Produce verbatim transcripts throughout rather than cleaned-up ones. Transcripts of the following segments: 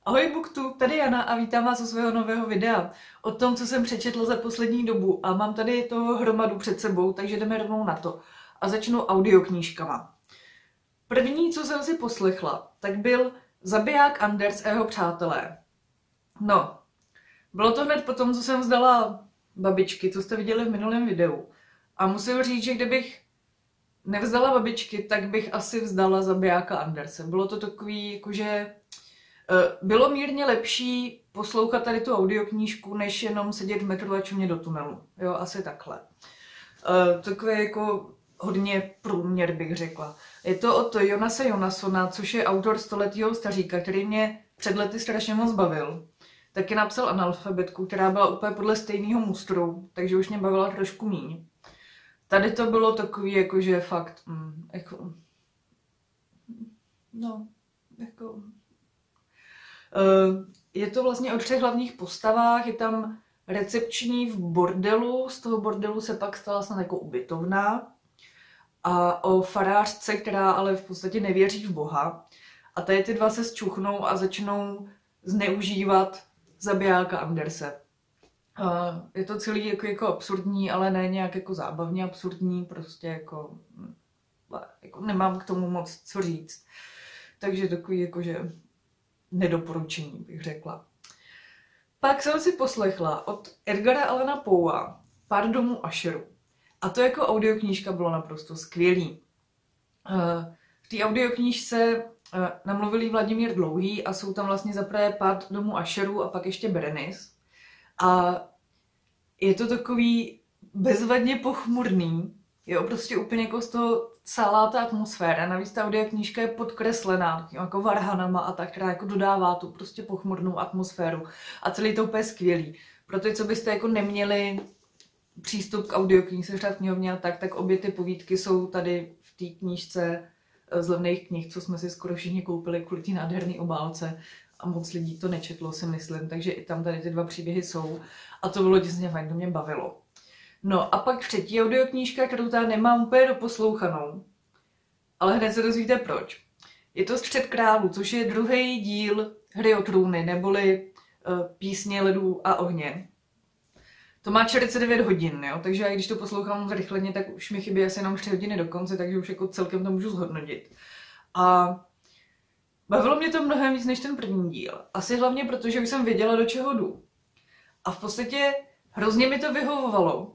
Ahoj Buktu, tady Jana a vítám vás u svého nového videa o tom, co jsem přečetla za poslední dobu a mám tady toho hromadu před sebou, takže jdeme rovnou na to. A začnu audioknížkama. První, co jsem si poslechla, tak byl Zabiják Anders a jeho přátelé. No, bylo to hned po tom, co jsem vzdala babičky, co jste viděli v minulém videu. A musím říct, že kdybych nevzdala babičky, tak bych asi vzdala Zabijáka Anderse. Bylo to takový, jakože... Bylo mírně lepší poslouchat tady tu audioknížku, než jenom sedět v metru a čumět do tunelu. Jo, asi takhle. Uh, takové jako hodně průměr, bych řekla. Je to od Jonase Jonassona, což je autor Stoletýho staříka, který mě před lety strašně moc bavil. Taky napsal Analfabetku, která byla úplně podle stejného mustru, takže už mě bavila trošku míň. Tady to bylo takový, jakože fakt, mm, jako... No, jako... Je to vlastně o třech hlavních postavách, je tam recepční v bordelu, z toho bordelu se pak stala snad jako ubytovna a o farářce, která ale v podstatě nevěří v Boha. A tady ty dva se zčuchnou a začnou zneužívat zabijáka Anderse. Je to celý jako, jako absurdní, ale ne nějak jako zábavně absurdní, prostě jako, jako nemám k tomu moc co říct. Takže takový jakože... nedoporučení, bych řekla. Pak jsem si poslechla od Edgara Allana Poea Pár domů Asheru. A to jako audioknížka bylo naprosto skvělý. V té audioknížce namluvili Vladimír Dlouhý a jsou tam vlastně zaprvé Pár domů Asheru a pak ještě Berenice. A je to takový bezvadně pochmurný, jo, prostě úplně jako z toho celá ta atmosféra. Navíc ta audioknížka je podkreslená jako varhanama a tak, která jako dodává tu prostě pochmurnou atmosféru. A celý to úplně skvělý. Proto, co byste jako neměli přístup k audioknížce v knihovně a tak, tak obě ty povídky jsou tady v té knížce z levných knih, co jsme si skoro všichni koupili kvůli té nádherné obálce. A moc lidí to nečetlo, si myslím, takže i tam tady ty dva příběhy jsou. A to bylo děsně fajn, to mě bavilo. No a pak třetí audioknížka, kterou tady nemám úplně doposlouchanou, ale hned se dozvíte proč. Je to Střet králů, což je druhý díl Hry o trůny, neboli uh, Písně ledů a ohně. To má čtyřicet devět hodin, jo? Takže já když to poslouchám zrychleně, tak už mi chybí asi jenom tři hodiny do konce, takže už jako celkem to můžu zhodnotit. A bavilo mě to mnohem víc než ten první díl. Asi hlavně proto, že už jsem věděla, do čeho jdu. A v podstatě hrozně mi to vyhovovalo.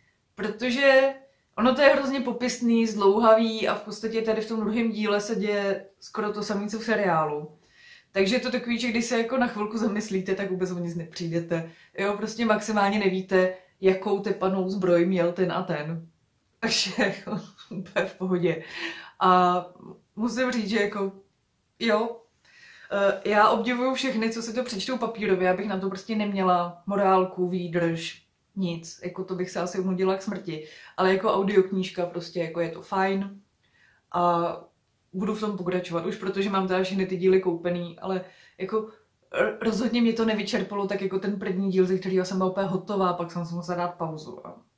Protože ono to je hrozně popisný, zdlouhavý a v podstatě tady v tom druhém díle se děje skoro to samé, co v seriálu. Takže je to takový, že když se jako na chvilku zamyslíte, tak vůbec o nic nepřijdete. Jo, prostě maximálně nevíte, jakou tepanou zbroj měl ten a ten. Takže jako úplně v pohodě. A musím říct, že jako jo, já obdivuju všechny, co si to přečtou papírově, abych na to prostě neměla morálku, výdrž, nic, jako to bych se asi unudila k smrti, ale jako audioknížka prostě jako je to fajn a budu v tom pokračovat už, protože mám teda všechny ty díly koupený, ale jako rozhodně mě to nevyčerpalo tak jako ten první díl, ze kterého jsem byla úplně hotová, pak jsem si musela dát pauzu.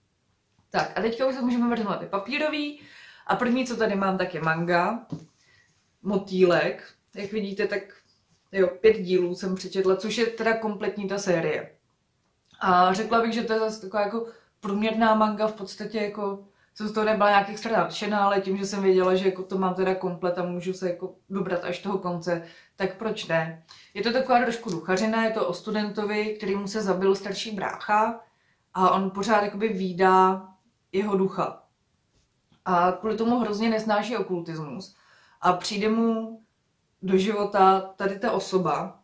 Tak a teďka už se můžeme vrhnout na ty papírový a první, co tady mám, tak je manga, Motýlek, jak vidíte, tak jo, pět dílů jsem přečetla, což je teda kompletní ta série. A řekla bych, že to je zase taková jako průměrná manga, v podstatě jako jsem z toho nebyla nějak extra nadšená, ale tím, že jsem věděla, že jako to mám teda komplet a můžu se jako dobrat až toho konce, tak proč ne? Je to taková trošku duchařina, je to o studentovi, kterýmu se zabil starší brácha a on pořád jakoby vídá jeho ducha. A kvůli tomu hrozně nesnáší okultismus a přijde mu do života tady ta osoba,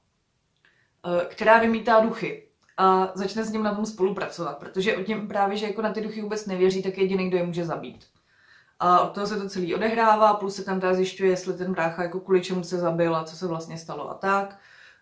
která vymítá duchy. A začne s ním na tom spolupracovat, protože o tím právě, že jako na ty duchy vůbec nevěří, tak je jediný, kdo je může zabít. A od toho se to celý odehrává, plus se tam teda zjišťuje, jestli ten brácha jako kvůli čemu se zabil a co se vlastně stalo a tak.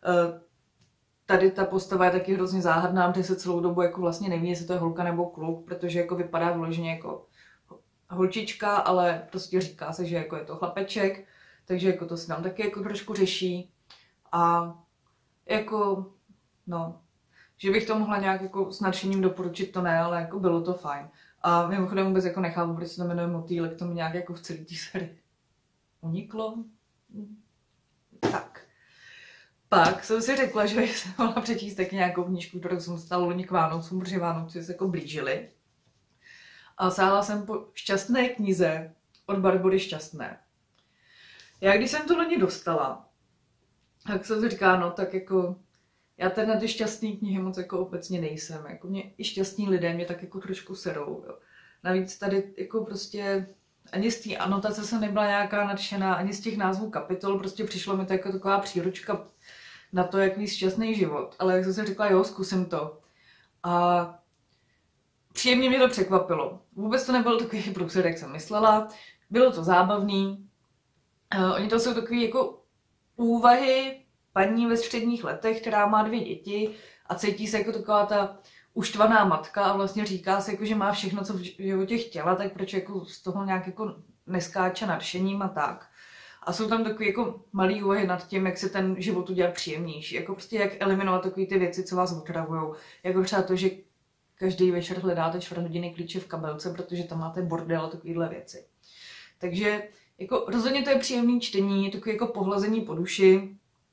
Tady ta postava je taky hrozně záhadná, protože se celou dobu jako vlastně neví, jestli to je holka nebo kluk, protože jako vypadá vyloženě jako holčička, ale prostě říká se, že jako je to chlapeček, takže jako to se tam taky jako trošku řeší. A jako, no... že bych to mohla nějak jako s nadšením doporučit, to ne, ale jako bylo to fajn. A mimochodem vůbec jako nechápu, proč se to jmenuje Motýlek, to mi nějak jako v celý té sérii uniklo. Tak. Pak jsem si řekla, že bych se mohla přečíst taky nějakou knížku, kterou jsem dostala loni k Vánocům, protože Vánoce se jako blížily. A sáhla jsem po Šťastné knize od Barbory Šťastné. Já když jsem to loni dostala, tak jsem si říkala, no tak jako já tady na ty šťastné knihy moc jako obecně nejsem. Jako mě i šťastní lidé mě tak jako trošku serou. Jo. Navíc tady jako prostě ani z té anotace jsem nebyla nějaká nadšená, ani z těch názvů kapitol, prostě přišlo mi to jako taková příručka na to, jak mít šťastný život. Ale jak jsem si řekla, jo, zkusím to. A příjemně mě to překvapilo. Vůbec to nebyl takový průser, jak jsem myslela. Bylo to zábavný. Uh, oni to jsou takový jako úvahy paní ve středních letech, která má dvě děti a cítí se jako taková ta uštvaná matka a vlastně říká se, jako, že má všechno, co v životě chtěla, tak proč jako z toho nějak jako neskáče nadšením a tak. A jsou tam takové jako malý úvahy nad tím, jak se ten život udělat příjemnější. Jako prostě jak eliminovat takové ty věci, co vás otravujou. Jako třeba to, že každý večer hledáte čtvrt hodiny klíče v kabelce, protože tam máte bordel a takovéhle věci. Takže jako rozhodně to je příjemné čtení, je takové jako pohlazení po duši.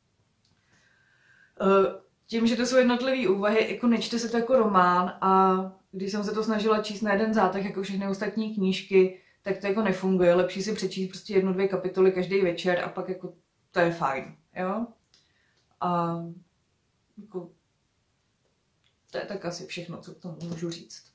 Tím, že to jsou jednotlivé úvahy, jako nečte se to jako román a když jsem se to snažila číst na jeden zátah, jako všechny ostatní knížky, tak to jako nefunguje. Lepší si přečíst prostě jednu, dvě kapitoly každý večer a pak jako to je fajn, jo? A jako to je tak asi všechno, co k tomu můžu říct.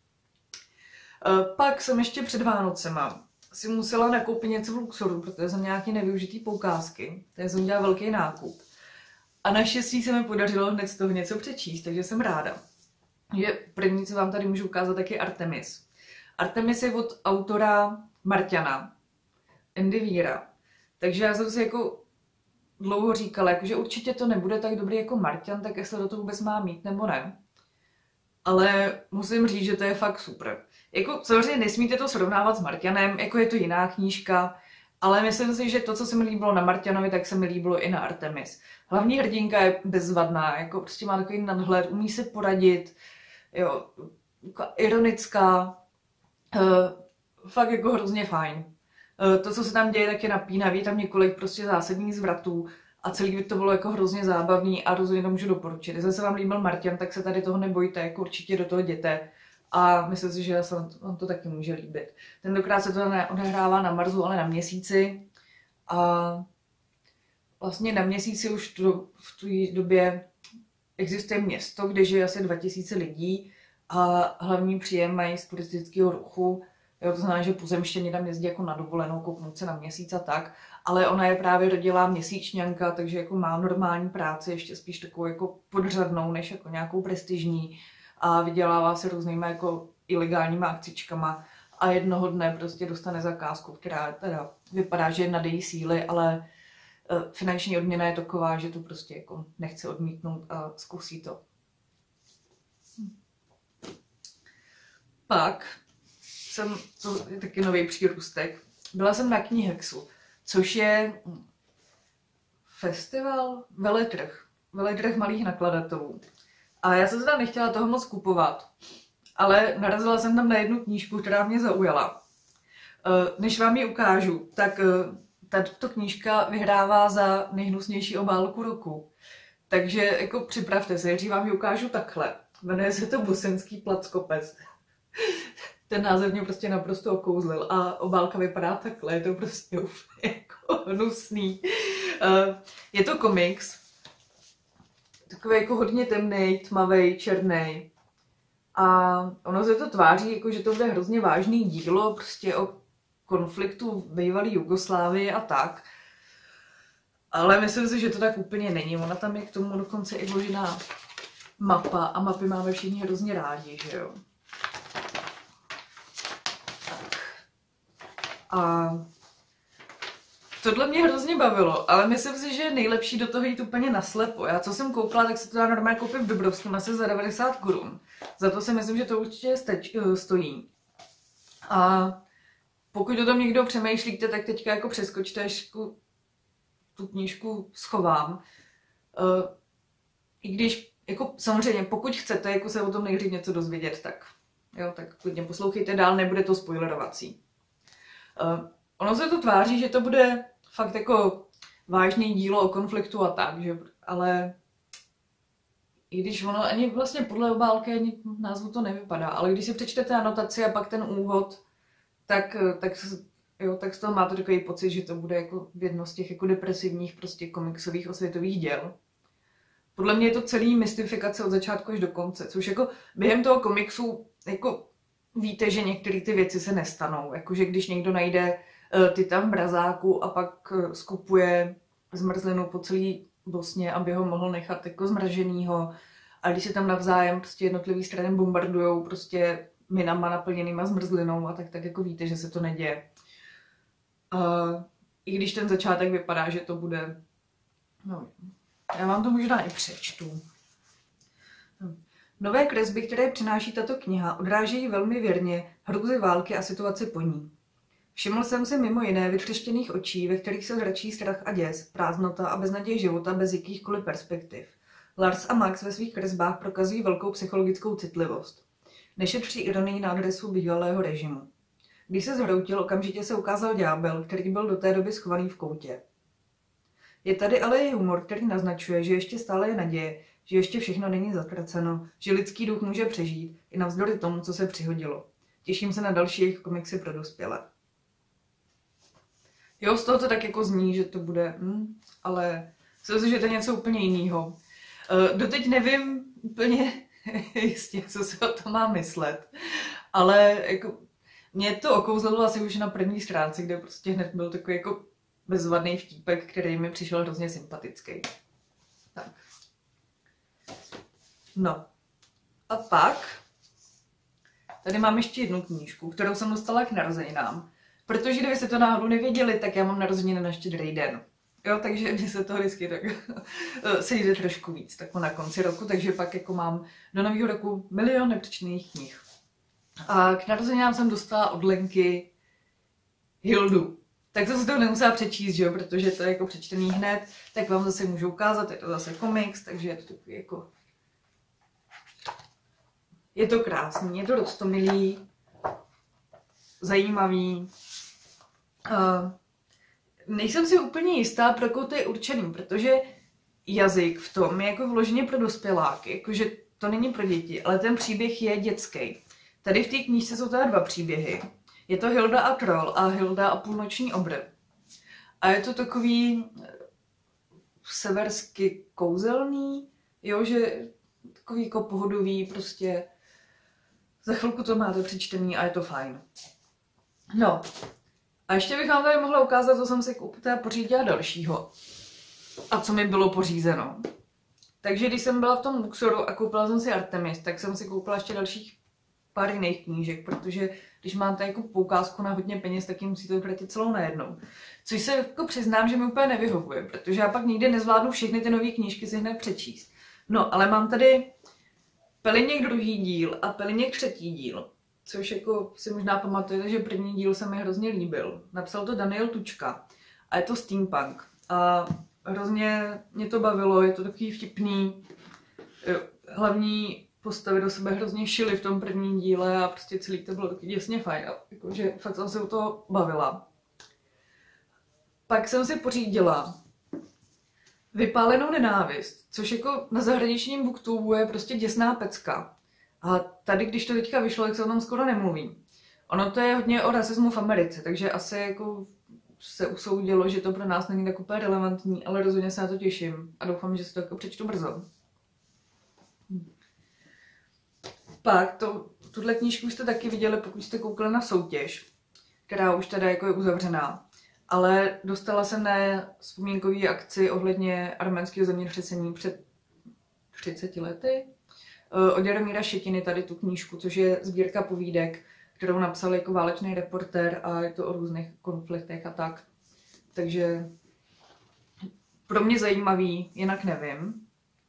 Pak jsem ještě před Vánocema si musela nakoupit něco v Luxoru, protože jsem nějaký nevyužitý poukázky, takže jsem dělala velký nákup. A naštěstí se mi podařilo hned z toho něco přečíst, takže jsem ráda. Že první, co vám tady můžu ukázat, tak je Artemis. Artemis je od autora Marťana, Andy Weira. Takže já jsem si jako dlouho říkala, jako, že určitě to nebude tak dobrý jako Marťan, tak jestli do toho vůbec má mít nebo ne. Ale musím říct, že to je fakt super. Jako samozřejmě nesmíte to srovnávat s Marťanem, jako je to jiná knížka, ale myslím si, že to, co se mi líbilo na Marťanovi, tak se mi líbilo i na Artemis. Hlavní hrdinka je bezvadná, jako prostě má takový nadhled, umí se poradit, jo, ironická, uh, fakt jako hrozně fajn. Uh, to, co se tam děje, tak je napínavý, tam několik prostě zásadních zvratů a celý to bylo jako hrozně zábavný a rozhodně to můžu doporučit. Jestli se vám líbil Marťan, tak se tady toho nebojte, jako určitě do toho jděte. A myslím si, že se vám to taky může líbit. Tentokrát se to neodehrává na Marsu, ale na Měsíci. A vlastně na Měsíci už to, v té době existuje město, kde žije asi dva tisíce lidí a hlavní příjem mají z turistického ruchu. Jo, to znamená, že pozemštěni tam jezdí jako na dovolenou, kouknout se na Měsíc a tak. Ale ona je právě rodilá měsíčňanka, takže jako má normální práci, ještě spíš takovou jako podřadnou, než jako nějakou prestižní. A vydělává se různýma jako ilegálníma akcičkama a jednoho dne prostě dostane zakázku, která teda vypadá, že je nad její síly, ale finanční odměna je taková, že to prostě jako nechce odmítnout a zkusí to. Pak jsem, to je taky nový přírůstek, byla jsem na Knihexu, což je festival, veletrh, veletrh malých nakladatelů. A já jsem se tam nechtěla toho moc kupovat, ale narazila jsem tam na jednu knížku, která mě zaujala. Než vám ji ukážu, tak tato knížka vyhrává za nejhnusnější obálku roku. Takže jako připravte se, když vám ji ukážu takhle. Jmenuje se to Bosenský plackopec. Ten název mě prostě naprosto okouzlil a obálka vypadá takhle, je to prostě jako hnusný. Je to komiks. Takový jako hodně temný, tmavý, černý. A ono se to tváří, jako, že to bude hrozně vážný dílo prostě o konfliktu v bývalé Jugoslávii a tak. Ale myslím si, že to tak úplně není. Ona tam je k tomu dokonce i vložená mapa a mapy máme všichni hrozně rádi, že jo. Tak. A tohle mě hrozně bavilo, ale myslím si, že je nejlepší do toho jít úplně naslepo. Já co jsem koupila, tak se to dá normálně koupit v Dubrovském asi za devadesát korun. Za to si myslím, že to určitě steč, stojí. A pokud o tom někdo přemýšlíte, tak teďka jako přeskočte, až tu knížku schovám. I když, jako samozřejmě, pokud chcete jako se o tom nejdřív něco dozvědět, tak, jo, tak klidně poslouchejte dál, nebude to spoilerovací. Ono se to tváří, že to bude fakt jako vážný dílo o konfliktu a tak, že? ale i když ono ani vlastně podle obálky ani názvu to nevypadá, ale když si přečtete anotaci a pak ten úvod, tak, tak, jo, tak z toho máte takový pocit, že to bude jako jedno z těch jako depresivních prostě komiksových osvětových děl. Podle mě je to celý mystifikace od začátku až do konce, což jako během toho komiksu jako víte, že některé ty věci se nestanou. Jakože když někdo najde uh, Tita v mrazáku a pak uh, skupuje zmrzlinu po celý Bosně, aby ho mohl nechat jako zmraženýho. A když se tam navzájem prostě jednotlivý strany bombardujou prostě minama naplněnýma zmrzlinou a tak, tak jako víte, že se to neděje. Uh, I když ten začátek vypadá, že to bude... No, já vám to možná i přečtu. Nové kresby, které přináší tato kniha, odrážejí velmi věrně hrůzy války a situaci po ní. Všiml jsem si mimo jiné vytřeštěných očí, ve kterých se zračí strach a děs, prázdnota a beznaděj života bez jakýchkoliv perspektiv. Lars a Max ve svých kresbách prokazují velkou psychologickou citlivost. Nešetří ironii na adresu bývalého režimu. Když se zhroutil, okamžitě se ukázal ďábel, který byl do té doby schovaný v koutě. Je tady ale i humor, který naznačuje, že ještě stále je naděje, že ještě všechno není zatraceno, že lidský duch může přežít i navzdory tomu, co se přihodilo. Těším se na další jejich komiksy pro dospělé. Jo, z toho to tak jako zní, že to bude, hm, ale myslím si, že to je něco úplně jiného. Uh, doteď nevím úplně jistě, co se o tom má myslet, ale jako mě to okouzlilo asi už na první stránce, kde prostě hned byl takový jako bezvadný vtípek, který mi přišel hrozně sympatický. Tak. No. A pak tady mám ještě jednu knížku, kterou jsem dostala k narozeninám. Protože kdyby se to náhodou nevěděli, tak já mám narozeniny na Štědrý den. Jo, takže mě se to vždycky tak sejde trošku víc, tak na konci roku, takže pak jako mám do nového roku milion nepřečtených knih. A k narozeninám jsem dostala od Lenky Hildu. Tak to se to nemusela přečíst, že jo, protože to je jako přečtený hned, tak vám zase můžu ukázat, je to zase komiks, takže je to takový jako... Je to krásný, je to roztomilý, zajímavý. Uh, nejsem si úplně jistá, pro koho to je určený, protože jazyk v tom je jako vloženě pro dospěláky, jakože to není pro děti, ale ten příběh je dětský. Tady v té knížce jsou teda dva příběhy. Je to Hilda a troll a Hilda a půlnoční obr. A je to takový seversky kouzelný, jo, že takový jako pohodový, prostě za chvilku to máte přečtený a je to fajn. No, a ještě bych vám tady mohla ukázat, co jsem si teda pořídila dalšího. A co mi bylo pořízeno. Takže když jsem byla v tom Luxoru a koupila jsem si Artemis, tak jsem si koupila ještě dalších pár jiných knížek, protože když máte jako poukázku na hodně peněz, tak ji musíte utratit celou najednou. Což se jako přiznám, že mi úplně nevyhovuje, protože já pak nikdy nezvládnu všechny ty nové knížky si hned přečíst. No, ale mám tady Peliněk druhý díl a Peliněk třetí díl, což jako si možná pamatujete, že první díl se mi hrozně líbil. Napsal to Daniel Tučka a je to steampunk. A hrozně mě to bavilo, je to takový vtipný. Hlavní postavy do sebe hrozně šily v tom prvním díle a prostě celý to bylo takový děsně fajn. A jakože fakt jsem se u toho bavila. Pak jsem si pořídila Vypálenou nenávist, což jako na zahraničním booktubu je prostě děsná pecka. A tady, když to teďka vyšlo, tak se o tom skoro nemluví. Ono to je hodně o rasismu v Americe, takže asi jako se usoudilo, že to pro nás není tak úplně relevantní, ale rozhodně se na to těším a doufám, že se to jako přečtu brzo. Pak, to, tuhle knížku jste taky viděli, pokud jste koukali na soutěž, která už teda jako je uzavřená. Ale dostala jsem na vzpomínkové akci ohledně arménského zemětřesení před třiceti lety. Od Jaromíra Šetiny tady tu knížku, což je sbírka povídek, kterou napsal jako válečný reportér a je to o různých konfliktech a tak. Takže pro mě zajímavý, jinak nevím.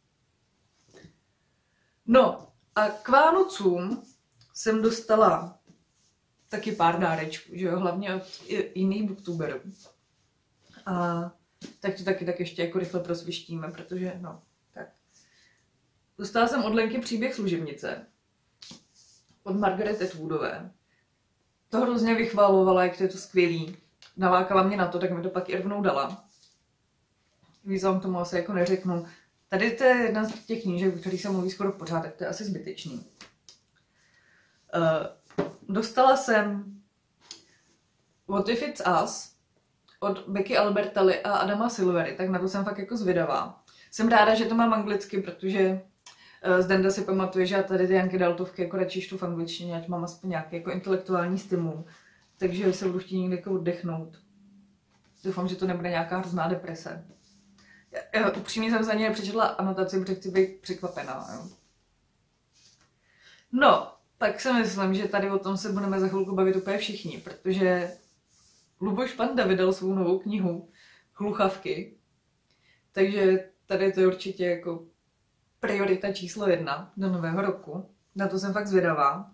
No a k Vánocům jsem dostala taky pár dárečků, že jo, hlavně od jiných booktuberů. A tak to taky tak ještě jako rychle prosvištíme, protože no, tak. Dostala jsem od Lenky Příběh služebnice od Margaret Atwoodové. To hrozně vychválovala, jak to je to skvělý. Nalákala mě na to, tak mi to pak i rovnou dala. Víc vám tomu asi jako neřeknu. Tady to je jedna z těch knížek, o kterých se mluví skoro pořád, tak to je asi zbytečný. Uh, dostala jsem What If It's Us od Becky Albertalli a Adama Silvery, tak na to jsem fakt jako zvědavá. Jsem ráda, že to mám anglicky, protože uh, Zdenda si pamatuje, že já tady ty Janky Daltovky jako radši čtu v angličtině, ať mám aspoň nějaký jako intelektuální stimul. Takže se budu chtít někde jako oddechnout. Doufám, že to nebude nějaká hrozná deprese. Já, já, upřímně jsem za ně nepřečetla anotaci, protože chci být překvapená. Jo. No, tak si myslím, že tady o tom se budeme za chvilku bavit úplně všichni, protože Luboš Panda vydal svou novou knihu Hluchavky, takže tady to je určitě jako priorita číslo jedna do nového roku. Na to jsem fakt zvědavá.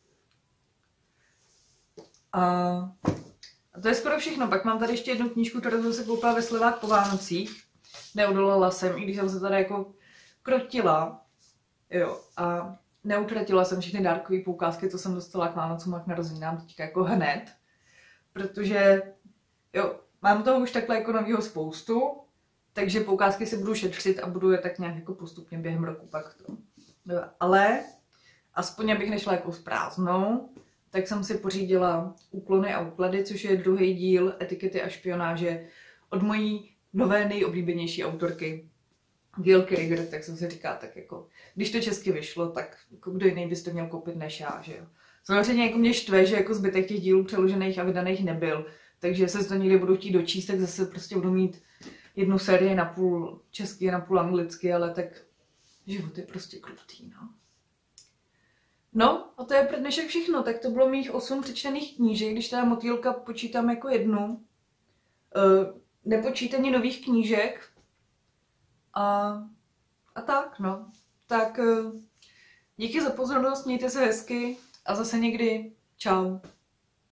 A, a to je skoro všechno. Pak mám tady ještě jednu knížku, kterou jsem se koupila ve slevách po Vánocích. Neodolala jsem, i když jsem se tady jako krotila. Jo, a neutratila jsem všechny dárkové poukázky, co jsem dostala k Vánocům a k narozeninám teďka jako hned. Protože, jo, mám toho už takhle jako novýho spoustu, takže poukázky si budu šetřit a budu je tak nějak jako postupně během roku pak to. Jo, ale aspoň abych nešla jako s prázdnou, tak jsem si pořídila Úklony a úklady, což je druhý díl Etikety a špionáže od mojí nové nejoblíbenější autorky Gail Krieger, tak jsem si říká, tak jako, když to česky vyšlo, tak jako kdo jiný bys to měl koupit než já, že jo. Samozřejmě jako mě štve, že jako zbytek těch dílů přeložených a vydaných nebyl, takže se to někdy budu chtít dočíst, tak zase prostě budu mít jednu sérii na půl česky a na půl anglicky, ale tak život je prostě krutý, no. No, a to je pro dnešek všechno. Tak to bylo mých osm přečtených knížek, když teda Motýlka počítám jako jednu. Uh, nepočítání nových knížek. A, a tak, no. Tak uh, díky za pozornost, mějte se hezky a zase někdy. Čau.